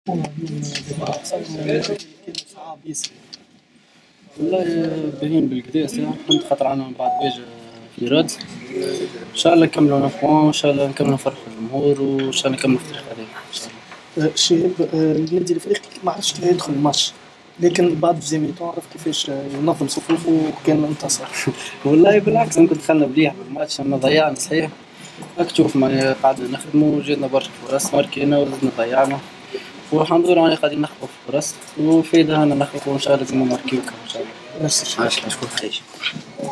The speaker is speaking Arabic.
صعب ياسر. والله باهيين بالكدا فهمت خاطر أنا من بعد باجي في راد. إن شاء الله نكملوا نفوان، إن شاء الله نكملوا نفرحوا الجمهور، وإن شاء الله نكملوا في التاريخ هذاك إن شاء الله. الشباب النادي الافريقي ما عرفش كيف يدخل الماتش، لكن بعد في زميلته عرف كيفاش ينظم صفوفه وكان انتصر. والله بالعكس ممكن دخلنا مليح بالماتش، أما ضيعنا صحيح. راك تشوف معناها قعدنا نخدموا وجاتنا برشا فرص ماركينا وزدنا ضيعنا، والحمد لله راني قاعدين نخطفوا فرص وفايدة أنا نخطفوا وإن شاء الله لازم نماركيو إن شاء الله. نفس الشيء. عاش شكون خير.